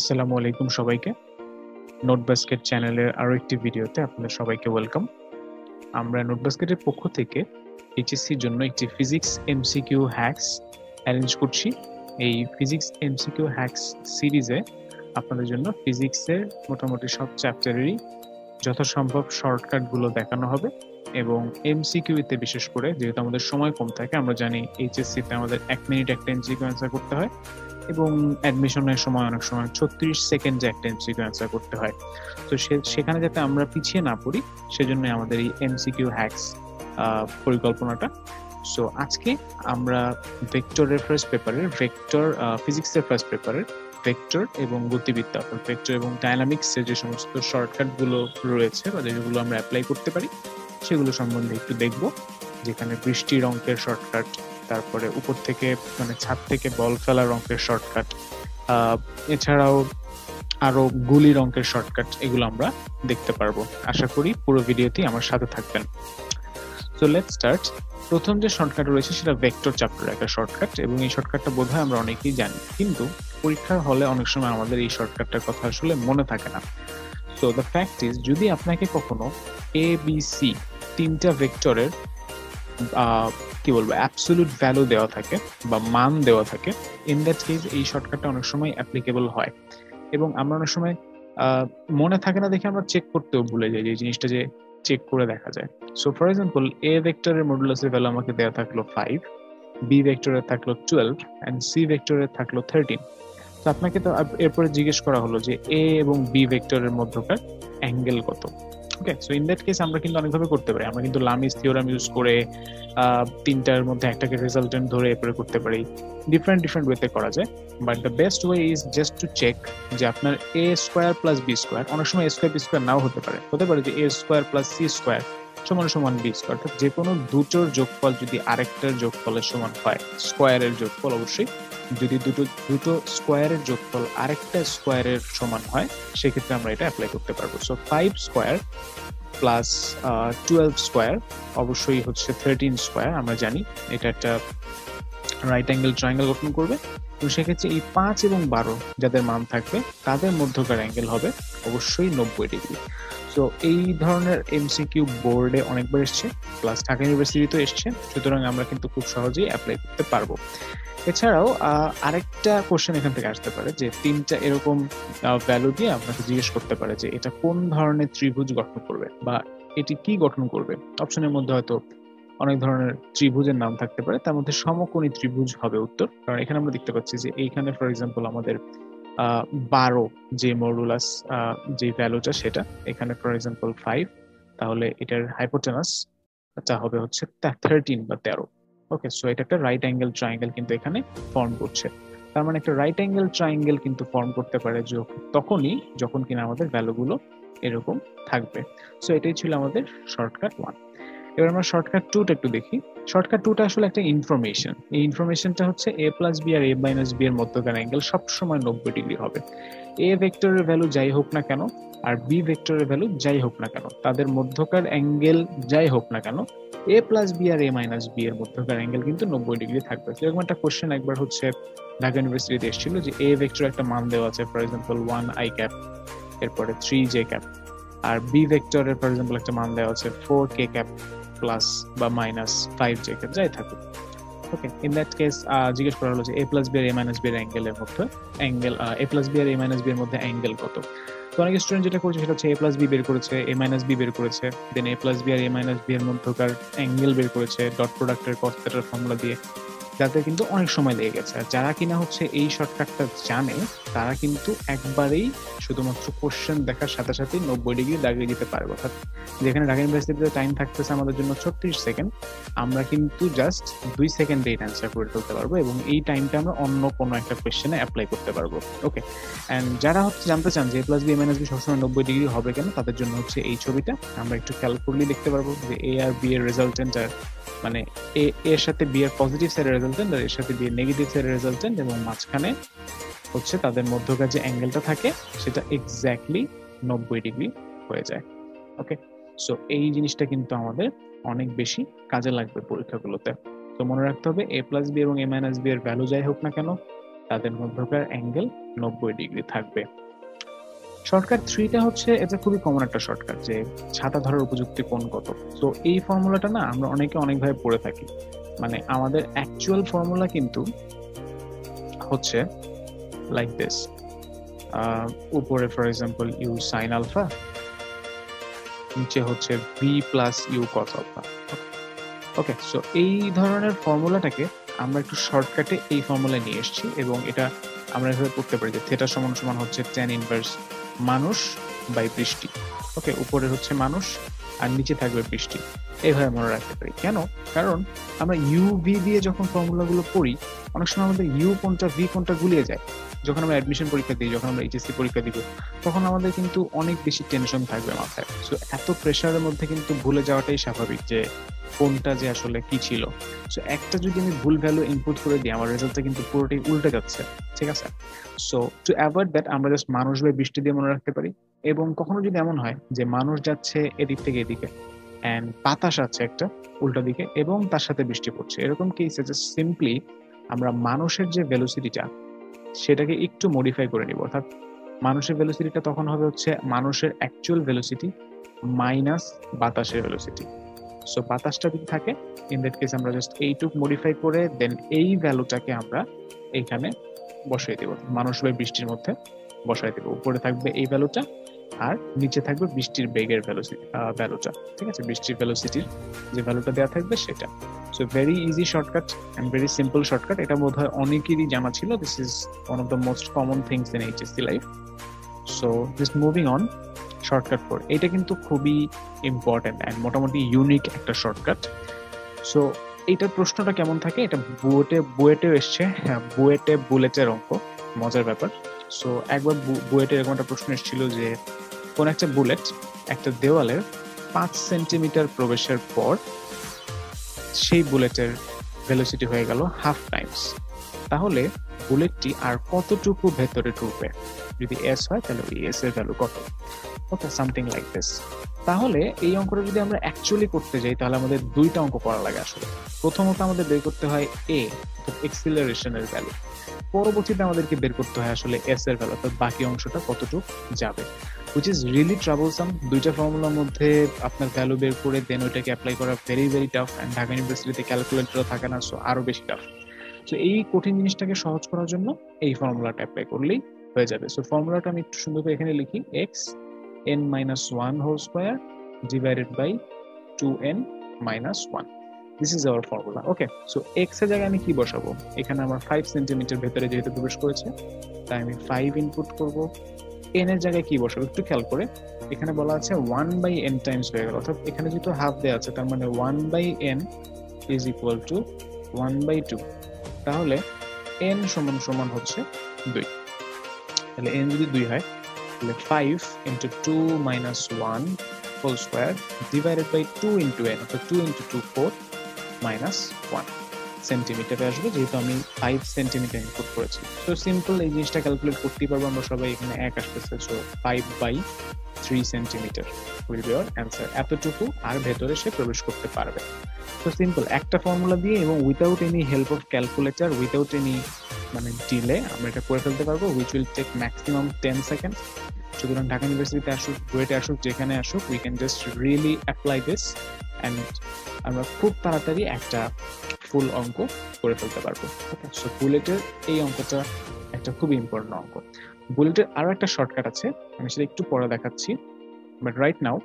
আসসালামু আলাইকুম সবাইকে। নোট বাস্কেট চ্যানেলের আরো একটি ভিডিওতে আপনাদের সবাইকে ওয়েলকাম। আমরা নোট বাস্কেটের পক্ষ থেকে এইচএসসির জন্য একটি ফিজিক্স এমসিকিউ হ্যাকস অ্যারেঞ্জ করছি। এই ফিজিক্স এমসিকিউ হ্যাকস সিরিজে আপনাদের জন্য ফিজিক্সের মোটামুটি সব চ্যাপ্টারেরই যথাসম্ভব শর্টকাটগুলো দেখানো হবে এবং এমসিকিউতে বিশেষ করে যেহেতু আমাদের সময় কম থাকে, আমরা জানি এইচএসসিতে আমাদের 1 মিনিট একটা এমসিকিউ অ্যান্সার করতে হয় এবং অ্যাডমিশনের সময় অনেক সময় 36 সেকেন্ডে একটা এমসিকিউ অ্যান্সার করতে হয়। তো সেখানে যাতে আমরা পিছিয়ে না পড়ি সেজন্য আমাদের এই এমসিকিউ হ্যাকস পরিকল্পনাটা। সো আজকে আমরা ভেক্টরের ফার্স্ট পেপারের ফিজিক্সের ফার্স্ট পেপারের ভেক্টর এবং গতিবিদ্যা অর্থাৎ ভেক্টর এবং ডায়নামিক্সের যে সমস্ত শর্টকাটগুলো রয়েছে বা যেগুলো আমরা অ্যাপ্লাই করতে পারি সেগুলো সম্বন্ধে একটু দেখব, যেখানে বৃষ্টির অঙ্কের শর্টকাট, তারপরে উপর থেকে মানে ছাদ থেকে বল ফেলার অঙ্কের শর্টকাট, এছাড়াও আরো গুলির অঙ্কের শর্টকাট, এগুলো আমরা দেখতে পারবো। আশা করি পুরো ভিডিওটি আমার সাথে থাকবেন। So let's start. প্রথম যে শর্টকাট রয়েছে সেটা ভেক্টর চ্যাপ্টারের একটা শর্টকাট এবং এই শর্টকাটটা বোধহয় আমরা অনেকেই জানি, কিন্তু পরীক্ষার হলে অনেক সময় আমাদের এই শর্টকাটটার কথা আসলে মনে থাকে না। সো দ্য ফ্যাক্ট ইজ, যদি আপনাকে কখনো এ বি সি তিনটা ভেক্টরের কি বলবো অ্যাবসলিউট ভ্যালু দেওয়া থাকে বা মান দেওয়া থাকে, ইন দ্যাট কেস এই শর্টকাটটা অনেক সময় অ্যাপ্লিকেবল হয় এবং আমরা অনেক সময় মনে থাকে না দেখে আমরা চেক করতেও ভুলে যাই যে এই জিনিসটা যে চেক করে দেখা যায়। সো ফর এক্সাম্পল, এ ভেক্টরের মডুলাসের ভ্যালু আমাকে দেওয়া থাকলো 5, বি ভেক্টরের থাকলো 12 অ্যান্ড সি ভেক্টরের থাকলো 13। তো আপনাকে তো এরপরে জিজ্ঞেস করা হলো যে এ এবং বি ভেক্টরের মধ্যকার অ্যাঙ্গেল কত। Okay, so in that case আমরা কিন্তু অনেকভাবে করতে পারি। আমরা কিন্তু লামিস থিওরাম ইউজ করে তিনটার মধ্যে একটাকে রেজাল্টেন্ট ধরে এরপরে করতে পারি। ডিফারেন্ট ওয়েতে করা যায়, but the best way is just to check যে আপনার A square plus B square, অনেক সময় এ স্কোয়ার বি স্কোয়ার নাও হতে পারে যে A square plus C square সমান বি স্কোয়ার, অর্থাৎ যে কোনো দুটোর যোগফল যদি আরেকটার যোগফলের সমান হয়, স্কোয়ারের যোগফল অবশ্যই, যদি দুটো স্কোয়ারের যোগফল আরেকটা স্কোয়ারের সমান হয় সেক্ষেত্রে আমরা এটা অ্যাপ্লাই করতে পারবো। সো 5 স্কোয়ার প্লাস 12 স্কোয়ার অবশ্যই হচ্ছে 13 স্কোয়ার। আমরা জানি এটা একটা রাইট অ্যাঙ্গেল ট্রায়াঙ্গেল গঠন করবে এবং সেক্ষেত্রে এই 5 এবং 12 যাদের মান থাকবে তাদের মধ্যকার অ্যাঙ্গেল হবে অবশ্যই 90 ডিগ্রি। তো এই ধরনের এমসিকিউ বোর্ডে অনেকবার এসছে, প্লাস ঢাকা ইউনিভার্সিটিতেও এসছে, সুতরাং আমরা কিন্তু খুব সহজেই অ্যাপ্লাই করতে পারবো। এছাড়াও আরেকটা কোশ্চেন এখান থেকে আসতে পারে যে তিনটা এরকম ভ্যালু দিয়ে আপনাকে জিজ্ঞেস করতে পারে যে এটা কোন ধরনের ত্রিভুজ গঠন করবে বা এটি কি গঠন করবে। অপশনের মধ্যে হয়তো অনেক ধরনের ত্রিভুজের নাম থাকতে পারে, তার মধ্যে সমকোণী ত্রিভুজ হবে উত্তর। কারণ এখানে আমরা দেখতে পাচ্ছি যে এইখানে ফর এক্সাম্পল আমাদের 12 যে মডুলাস যে ভ্যালুটা সেটা এখানে ফর এক্সাম্পল 5, তাহলে এটার হাইপোটেনাসটা হবে হচ্ছে 13 বা 13। ওকে, সো এটা একটা রাইট অ্যাঙ্গেল ট্রায়াঙ্গেল কিন্তু এখানে ফর্ম করছে। তার মানে একটা রাইট অ্যাঙ্গেল ট্রায়াঙ্গেল কিন্তু ফর্ম করতে পারে তখনই যখন কিনা আমাদের ভ্যালুগুলো এরকম থাকবে। সো এটাই ছিল আমাদের শর্টকাট 1। এবার আমরা শর্টকাট 2টা একটু দেখি। শর্টকাট 2টা আসলে একটা ইনফরমেশন। এই ইনফরমেশনটা হচ্ছে এ প্লাস বি আর এ মাইনাস বি এর মধ্যকার অ্যাঙ্গেল সবসময় 90 ডিগ্রি হবে। এ ভেক্টরের ভ্যালু যাই হোক না কেন আর বি ভেক্টরের ভ্যালু যাই হোক না কেন, তাদের মধ্যকার অ্যাঙ্গেল যাই হোক না কেন, এ প্লাস বি আর এ মাইনাস বি এর মধ্যকার অ্যাঙ্গেল কিন্তু 90 ডিগ্রি থাকবে। এরকম একটা কোশ্চেন একবার হচ্ছে ঢাকা ইউনিভার্সিটিতে এসেছিল যে এ ভেক্টর একটা মান দেওয়া আছে ফর এক্সাম্পল 1 আই ক্যাপ, এরপরে 3 জে ক্যাপ, আর বি ভেক্টরের ফর এক্সাম্পল একটা মান দেওয়া আছে 4 কে ক্যাপ প্লাস বা মাইনাস 5 জে ক্যাপ যাই থাকুক। ওকে, ইন দ্যাট কেস জিজ্ঞেস করা হলো যে এ প্লাস বি আর এ মাইনাস বি এর অ্যাঙ্গেলের মধ্যে এ প্লাস বি আর এ মাইনাস বি এর মধ্যে অ্যাঙ্গেল কত। তো অনেক স্টুডেন্ট যেটা করেছে সেটা হচ্ছে এ প্লাস বি বের করেছে, এ মাইনাস বি বের করেছে, দেন এ প্লাস বি আর এ মাইনাস বি এর মধ্যকার অ্যাঙ্গেল বের করেছে ডট প্রোডাক্টের কস থিটার ফর্মুলা দিয়ে, যাদের কিন্তু অনেক সময় লেগে গেছে। আর যারা কিনা হচ্ছে এই শর্টকাটটা জানে তারা কিন্তু একবারেই শুধুমাত্র কোশ্চেন দেখার সাথে সাথে 90 ডিগ্রি দাগিয়ে দিতে পারবে। অর্থাৎ যেখানে ঢাকা ইউনিভার্সিটিতে টাইম থাকতেছে আমাদের জন্য 36 সেকেন্ড, আমরা কিন্তু জাস্ট 2 সেকেন্ডে এটা অ্যান্সার করে ফেলতে পারবো এবং এই টাইমটা আমরা অন্য কোনো একটা কোশ্চেনে অ্যাপ্লাই করতে পারবো। ওকে, অ্যান্ড যারা হচ্ছে জানতে চান যে A plus B A minus B সবসময় 90 ডিগ্রি হবে কেন, তাদের জন্য হচ্ছে এই ছবিটা আমরা একটু খেয়াল করলেই দেখতে পারবো যে এ আর বি এর রেজাল্টেন্ট, আর মানে এর সাথে বি এর পজিটিভ সাইডের রেজাল্টেন্ট আর এর সাথে বি এর নেগেটিভ সাইডের রেজাল্টেন্ট, এবং মাঝখানে হচ্ছে তাদের মধ্যকার যে অ্যাঙ্গেলটা থাকে সেটা এক্স্যাক্টলি 90 ডিগ্রি হয়ে যায়। ওকে, সো এই জিনিসটা কিন্তু আমাদের অনেক বেশি কাজে লাগবে পরীক্ষাগুলোতে। তো মনে রাখতে হবে এ প্লাস বি এবং এ মাইনাস বি এর ভ্যালু যাই হোক না কেন, তাদের মধ্যকার অ্যাঙ্গেল 90 ডিগ্রি থাকবে। শর্টকাট 3টা হচ্ছে, এটা খুবই কমন একটা শর্টকাট, যে ছাতা ধরার উপযুক্ত কোণ কত। তো এই ফর্মুলাটা না আমরা অনেকে অনেকভাবে পড়ে থাকি। মানে আমাদের অ্যাকচুয়াল ফর্মুলা কিন্তু হচ্ছে লাইক দিস, উপরে for example u sine alpha, নিচে হচ্ছে v plus u cos alpha. Okay, so এই ধরনের ফর্মুলাটাকে আমরা একটু শর্টকাটে এই ফর্মুলা নিয়ে এসেছি, এবং এটা আমরা এভাবে করতে পারি যে থিটা সমান সমান হচ্ছে tan ইনভার্স মানুষ বাই বৃষ্টি। ওকে, উপরে হচ্ছে মানুষ আর নিচে থাকবে বৃষ্টি, এইভাবে মনে রাখতে পারি। কেন? কারণ আমরা ইউ ভি দিয়ে যখন ফর্মুলাগুলো পড়ি, অনেক সময় আমাদের ইউ কোনটা ভি কোনটা গুলিয়ে যায়। যখন আমরা অ্যাডমিশন পরীক্ষা দিই, যখন আমরা এইচএসসি পরীক্ষা দিব, তখন আমাদের কিন্তু অনেক বেশি টেনশন থাকবে মাথায়। সো এত প্রেশারের মধ্যে কিন্তু ভুলে যাওয়াটাই স্বাভাবিক, যে কোনটা যে আসলে কি ছিল। সো একটা যদি আমি ভুল ভ্যালু ইনপুট করে দিই, আমার রেজাল্টটা কিন্তু পুরোটাই উল্টে যাচ্ছে, ঠিক আছে? সো টু অ্যাভয়েড দ্যাট, আমরা জাস্ট মানুষ বাই বৃষ্টি দিয়ে মনে রাখতে পারি। এবং কখনো যদি এমন হয় যে মানুষ যাচ্ছে এদিক থেকে এদিকে অ্যান্ড বাতাস আছে একটা উল্টা দিকে এবং তার সাথে বৃষ্টি পড়ছে, এরকম কেসে জাস্ট সিম্পলি আমরা মানুষের যে ভেলোসিটিটা সেটাকে একটু মডিফাই করে নিব। অর্থাৎ মানুষের ভেলোসিটিটা তখন হবে হচ্ছে মানুষের অ্যাকচুয়াল ভেলোসিটি মাইনাস বাতাসের ভেলোসিটি। সো বাতাসটা যদি থাকে, ইন দ্যাট কেস আমরা জাস্ট এইটুক মডিফাই করে দেন এই ভ্যালুটাকে আমরা এইখানে বসাই দেব, মানুষ বাই বৃষ্টির মধ্যে বসাই দেব। উপরে থাকবে এই ভ্যালুটা আর নিচে থাকবে বৃষ্টির বেগের ভ্যালুটা, ঠিক আছে? বৃষ্টির ভেলোসিটির যে ভ্যালুটা দেওয়া থাকবে সেটা। So very easy shortcut and very simple shortcut. এটা বোধহয় অনেকেরই জানা ছিল। This is one of the most common things in HSC life. So just moving on, shortcut 4 এটা কিন্তু খুবই ইম্পর্টেন্ট অ্যান্ড মোটামুটি ইউনিক একটা শর্টকাট। সো এইটার প্রশ্নটা কেমন থাকে, এটা বুয়েটেও এসছে, হ্যাঁ বুয়েটে বুলেটের অঙ্ক, মজার ব্যাপার। সো একবার বুয়েটে এরকম একটা প্রশ্ন এসেছিল যে কোন একটা বুলেট একটা দেওয়ালের 5 সেন্টিমিটার প্রবেশের পর সেই বুলেটের ভেলোসিটি হয়ে গেল হাফ টাইমস, তাহলে বুলেটটি আর কতটুকু ভেতরে ঢুকবে? যদি এস হয় তাহলে ওই এস এর ভ্যালু কত? Okay, something like this. তাহলে এই অঙ্কটা যদি আমরা অ্যাকচুয়ালি করতে যাই, তাহলে আমাদের দুইটা অঙ্ক করা লাগে আসলে। প্রথমত আমাদের বের করতে হয় এ, অর্থাৎ এক্সিলারেশনের ভ্যালু। পরবর্তীতে আমাদেরকে বের করতে হয় আসলে এস এর ভ্যালু, অর্থাৎ বাকি অংশটা কতটুকু যাবে, which is really troublesome। দুইটা ফর্মুলার মধ্যে আপনার ভ্যালু বের করে দেন ওইটাকে অ্যাপ্লাই করা very very tough, and Dhaka ইউনিভার্সিটিতে ক্যালকুলেটরও থাকে না, সো আরো বেশি টাফ। সো এই কঠিন জিনিসটাকে সহজ করার জন্য এই ফর্মুলাটা অ্যাপ্লাই করলেই হয়ে যাবে। সো ফর্মুলাটা আমি একটু সুন্দর করে এখানে লিখি, x n minus 1 whole square divided by 2n minus 1. This is our formula. Okay, so x এর জায়গায় আমি কি বসাবো? এখানে আমার 5 সেন্টিমিটার ভেতরে যেহেতু প্রবেশ করেছে, তাই আমি 5 ইনপুট করব। n এর জায়গায় কি বসাবো একটু খেয়াল করে, এখানে বলা আছে 1 by n টাইমস হয়ে গেল, অর্থাৎ এখানে যেহেতু হাফ দেওয়া আছে, তার মানে 1 by n is equal to 1 by 2। তাহলে n সমান সমান হচ্ছে 2। তাহলে n যদি 2 হয়, 5 into 2 minus 1 whole square divided by 2 into n, অর্থাৎ 2 into 2 4 minus 1 সেন্টিমিটারে আসবে, যেহেতু আমি 5 সেন্টিমিটার ইনপুট করেছি। সো সিম্পল এই জিনিসটা ক্যালকুলেট করতেই পারবো আমরা সবাই, এখানে 1 আসতেছে, so 5 by 3 centimetre will be our answer. এতটুকু আর ভেতরে সে প্রবেশ করতে পারবে। সো সিম্পল একটা ফর্মুলা দিয়ে এবং without any help of calculator, without any মানে ডিলে আমরা এটা করে ফেলতে পারবো, which will take maximum 10 seconds। সুতরাং ঢাকা ইউনিভার্সিটিতে আসুক, বুয়েটে আসুক, যেখানে আসুক, we can just really apply this and আমরা খুব তাড়াতাড়ি একটা ফুল অঙ্ক করে ফেলতে পারবো। ওকে, সো বুলেটের এই অঙ্কটা একটা খুব ইম্পর্টেন্ট অঙ্ক। বুলেটের আরো একটা শর্টকাট আছে, আমি সেটা একটু পরে দেখাচ্ছি, বাট রাইট নাও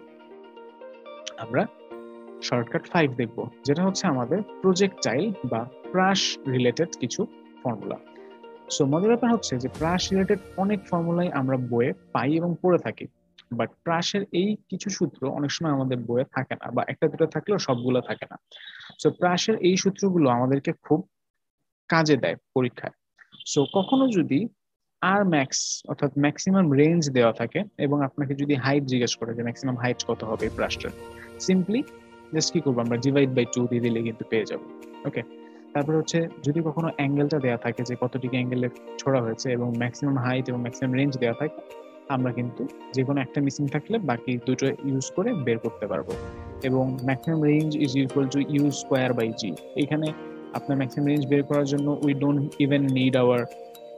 আমরা শর্টকাট 5 দেখব, যেটা হচ্ছে আমাদের প্রজেক্টাইল বা ক্রাশ রিলেটেড কিছু ফর্মুলা। সো মজার ব্যাপার হচ্ছে যে ক্রাশ রিলেটেড অনেক ফর্মুলাই আমরা বইয়ে পাই এবং পড়ে থাকি, বাট ক্রাশের এই কিছু সূত্র অনেক সময় আমাদের বইয়ে থাকে না, বা একটা দুটো থাকলেও সবগুলো থাকে না। সো ক্রাশের এই সূত্রগুলো আমাদেরকে খুব কাজে দেয় পরীক্ষায়। সো কখনো যদি আর ম্যাক্স অর্থাৎ ম্যাক্সিমাম রেঞ্জ দেওয়া থাকে এবং আপনাকে যদি হাইট জিজ্ঞেস করে যে ম্যাক্সিমাম হাইট কত হবে এই ব্রাশটার, সিম্পলি জাস্ট কি করবো, আমরা ডিভাইড বাই 2 দিয়ে দিলে কিন্তু পেয়ে যাবো। ওকে, তারপর হচ্ছে যদি কখনো অ্যাঙ্গেলটা দেওয়া থাকে যে কত ডিগ্রি অ্যাঙ্গেলে ছোড়া হয়েছে এবং ম্যাক্সিমাম হাইট এবং ম্যাক্সিমাম রেঞ্জ দেওয়া থাকে, আমরা কিন্তু যে কোনো একটা মিসিং থাকলে বাকি দুটো ইউজ করে বের করতে পারবো। এবং maximum range is equal to u square by g. এখানে আপনার ম্যাক্সিমাম রেঞ্জ বের করার জন্য we don't even need our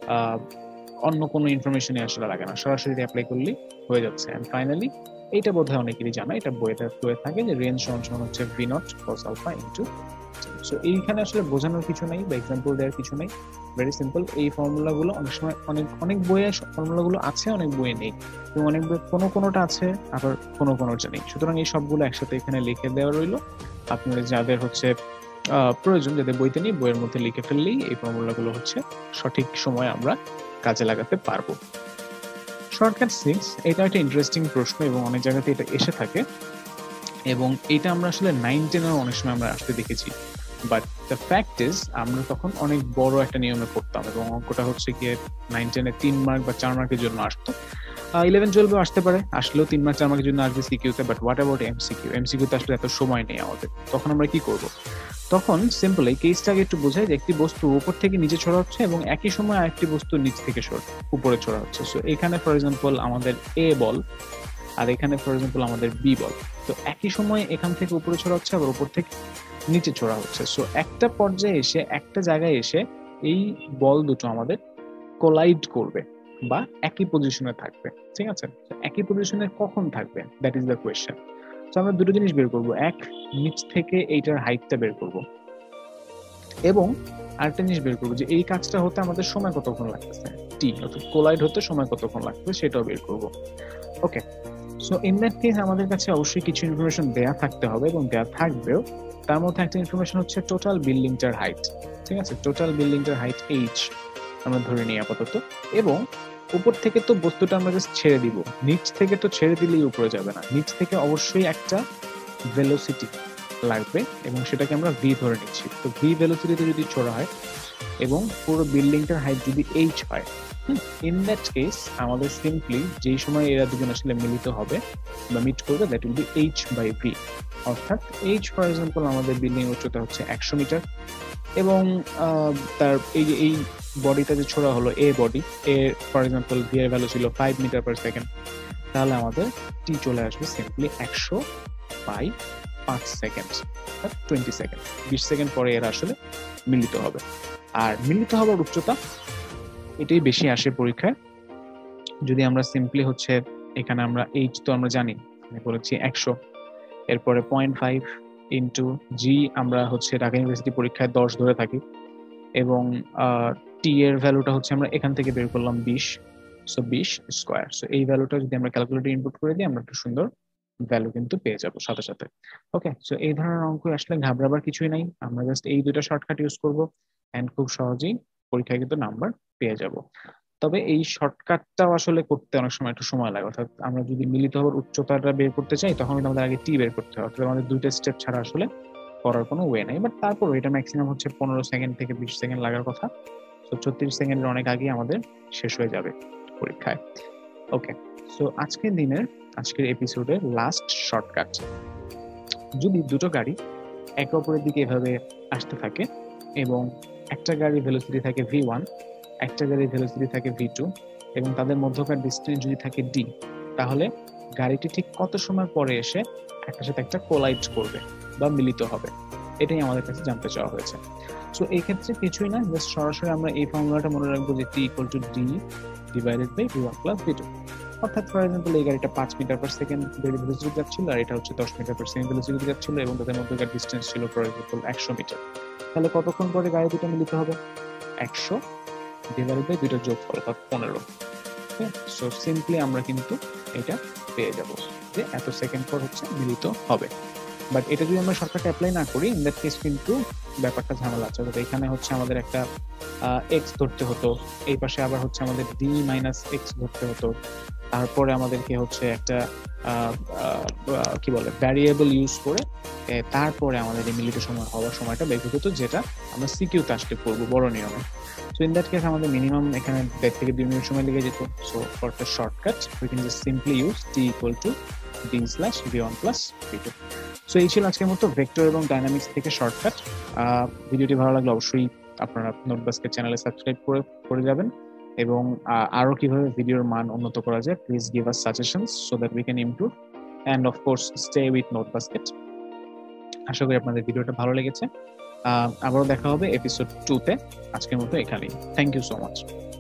অন্য কোনো ইনফরমেশনই আসলে লাগে না, সরাসরি অ্যাপ্লাই করলেই হয়ে যাচ্ছে। অ্যান্ড ফাইনালি এইটা বোধহয় অনেকেরই জানা, এটা বইতে থাকে যে রেঞ্জ সমান হচ্ছে v not cos alpha into. So এইখানে আসলে বোঝানোর কিছু নাই বা এক্সাম্পল দেওয়ার কিছু নাই, ভেরি সিম্পল। এই ফর্মুলাগুলো অনেক সময় অনেক বইয়ে ফর্মুলাগুলো আছে, অনেক বইয়ে নেই, এবং অনেক বই কোনোটা আছে আবার কোনোটা নেই। সুতরাং এই সবগুলো একসাথে এখানে লিখে দেওয়া রইলো। আপনাদের যাদের হচ্ছে প্রয়োজন, যাদের বইতে নেই, বইয়ের মধ্যে লিখে ফেললেই এই ফর্মুলাগুলো হচ্ছে সঠিক সময় আমরা কাজে লাগাতে পারবো। শর্টকাট 6 এটা একটা ইন্টারেস্টিং প্রশ্ন এবং অনেক জায়গাতে এটা এসে থাকে, এবং এটা আমরা আসলে 9-10 অনেক সময় আমরা আসতে দেখেছি। বাট দ্য ফ্যাক্ট ইজ আমরা তখন অনেক বড় একটা নিয়মে পড়তাম, এবং অঙ্কটা হচ্ছে গিয়ে 9-10 3 মার্ক বা 4 মার্কের জন্য আসতো। 11-12 আসতে পারে, আসলেও 3 মার্ক 4 মার্কের জন্য আসবে সিকিউতে। বাট হোয়াট অ্যাবাউট এমসিকিউতে আসলে এত সময় নেই আমাদের, তখন আমরা কি করব? তখন সিম্পল এই কেসটাকে একটু বোঝাই যে একটি বস্তু উপর থেকে নিচে ছড়া হচ্ছে এবং একই সময় আরেকটি বস্তু নিচ থেকে উপরে ছড়া হচ্ছে। সো এখানে ফর এক্সাম্পল আমাদের এ বল, আর এখানে ফর এক্সাম্পল আমাদের বি বল। তো একই সময় এখান থেকে উপরে ছড়া হচ্ছে, আবার উপর থেকে নিচে ছড়া হচ্ছে। সো একটা পর্যায়ে এসে, একটা জায়গায় এসে এই বল দুটো আমাদের কোলাইড করবে বা একই পজিশনে থাকবে, ঠিক আছে? একই পজিশনে কখন থাকবে, দ্যাট ইজ দ্য কোয়েশ্চেন। তো আমরা দুটো জিনিস বের করব, এক নিচ থেকে এইটার হাইটটা বের করব, এবং আরেকটা জিনিস বের করবো যে এই কাজটা হতে আমাদের সময় কতক্ষণ লাগতেছে, টি অর্থাৎ কোলাইড হতে সময় কতক্ষণ লাগবে সেটাও বের করব। Okay, so in that case আমাদের কাছে অবশ্যই কিছু ইনফরমেশন দেয়া থাকতে হবে এবং দেয়া থাকবেও। তার মধ্যে একটা ইনফরমেশন হচ্ছে টোটাল বিল্ডিংটার হাইট, ঠিক আছে? টোটাল বিল্ডিংটার হাইট এইচ আমরা ধরে নিই আপাতত, এবং উপর থেকে তো বস্তুটা আমরা জাস্ট ছেড়ে দিব, নিচ থেকে তো ছেড়ে দিলেই উপরে যাবে না, নিচ থেকে অবশ্যই একটা ভেলোসিটি লাগবে এবং সেটাকে আমরা ভি ধরে নিচ্ছি। তো ভি ভেলোসিটিতে যদি ছোড়া হয় এবং পুরো বিল্ডিংটার হাইট যদি এইচ হয়, ইন দ্যাট কেস আমাদের সিম্পলি যেই সময় এরা দুজন আসলে মিলিত হবে বা মিট করবে, that will be h by v. অর্থাৎ এইচ ফর এক্সাম্পল আমাদের বিল্ডিং উচ্চতা হচ্ছে 100 মিটার, এবং তার এই বডিটা যে ছোড়া হলো A body, A for example v এর ভ্যালু ছিল 5 মিটার পার সেকেন্ড, তাহলে আমাদের টি চলে আসবে simply 100 by 5 second, 20 second, 20 second পরে এরা আসলে মিলিত হবে। আর মিলিত হবার উচ্চতা এটাই বেশি আসে পরীক্ষায়। যদি আমরা সিম্পলি হচ্ছে এখানে আমরা এইচ তো আমরা জানি, আমি বলেছি 100, এরপরে 0.5 ইন্টু জি আমরা হচ্ছে ঢাকা ইউনিভার্সিটি পরীক্ষায় 10 ধরে থাকি, এবং টি এর ভ্যালুটা হচ্ছে আমরা এখান থেকে বের করলাম 20, সো 20 স্কোয়ার। সো এই ভ্যালুটা যদি আমরা ক্যালকুলেটর ইনপুট করে দিই আমরা একটা সুন্দর ভ্যালু কিন্তু পেয়ে যাবো সাথে সাথে। ওকে, সো এই ধরনের অঙ্ক আসলে ঘাবড়াবার কিছুই নাই, আমরা জাস্ট এই দুটো শর্টকাট ইউজ করবো এন্ড খুব সহজেই পরীক্ষায় কিন্তু নাম্বার পেয়ে যাব। তবে এই শর্টকাটটাও আসলে করতে অনেক সময় একটু সময় লাগে, অর্থাৎ আমরা যদি মিলিত হওয়ার উচ্চতাটা বের করতে চাই তখন কিন্তু আমাদের আগে টি বের করতে হবে, অর্থাৎ আমাদের দুইটা স্টেপ ছাড়া আসলে করার কোনো ওয়ে নাই। বাট তারপর এটা ম্যাক্সিমাম হচ্ছে 15 সেকেন্ড থেকে 20 সেকেন্ড লাগার কথা। তো 36 সেকেন্ডের অনেক আগেই আমাদের শেষ হয়ে যাবে পরীক্ষায়। ওকে, সো আজকের এপিসোডের লাস্ট শর্টকাট, যদি দুটো গাড়ি একে অপরের দিকে এভাবে আসতে থাকে এবং একটা গাড়ির ভেলোসিটি থাকে v1, একটা গাড়ির ভেলোসিটি থাকে v2, এবং তাদের মধ্যকার ডিস্টেন্স যদি থাকে d, তাহলে গাড়িটি ঠিক কত সময় পরে এসে একটার সাথে একটা কোলাইড করবে বা মিলিত হবে, এটাই আমাদের কাছে জানতে চাওয়া হয়েছে। সো এই ক্ষেত্রে কিছুই না, জাস্ট সরাসরি আমরা এই ফর্মুলাটা মনে রাখবো যে t = d divided by v1 + v2। অর্থাৎ ফর এক্সাম্পল এই গাড়িটা 5 মিটার পার সেকেন্ড ভেলোসিটি যাচ্ছিল আর এটা হচ্ছে 10 মিটার পার সেকেন্ড ভেলোসিটি যাচ্ছিল, এবং তাদের মধ্যকার ডিস্টেন্স ছিল ফর এক্সাম্পল 100 মিটার। তাহলে কতক্ষণ পরে গাড়ি দুটো মিলিত হবে? 100 ডিভাইডেড বাই দুটো যোগফল অর্থাৎ 15। সো সিম্পলি আমরা কিন্তু এটা পেয়ে যাব যে এত সেকেন্ড পর হচ্ছে মিলিত হবে। বাট এটা যদি আমরা শর্টকাট অ্যাপ্লাই না করি, ইন দ্যাট কেস কিন্তু ব্যাপারটা ঝামেলা আছে। এখানে হচ্ছে আমাদের একটা এক্স ধরতে হতো, এই পাশে আবার হচ্ছে আমাদের ডি মাইনাস এক্স ধরতে হতো, তারপরে আমাদেরকে হচ্ছে একটা কি বলে ভ্যারিয়েবল ইউজ করে তারপরে আমাদের এই মিলিত সময় হওয়ার সময়টা বের করতে হতো, যেটা আমরা সিকিউতে আসলে করবো বড় নিয়মে। সো ইন দ্যাট কেস আমাদের মিনিমাম এখানে 1.5 থেকে 2 মিনিট সময় লেগে যেত। So for the shortcut we can just simply use t = d/v1 + v2। So এই ছিল আজকের মতো ভেক্টর এবং ডাইনামিক্স থেকে শর্টকাট। ভিডিওটি ভালো লাগলে অবশ্যই আপনারা নোটবাস্কেট চ্যানেলে সাবস্ক্রাইব করে যাবেন, এবং আরো কিভাবে ভিডিওর মান উন্নত করা যায় please give us suggestions so that we can improve, and of course stay with NoteBasket. আশা করি আপনাদের ভিডিওটা ভালো লেগেছে। আবারও দেখা হবে এপিসোড 2 তে। আজকের মতো এখানেই। Thank you so much.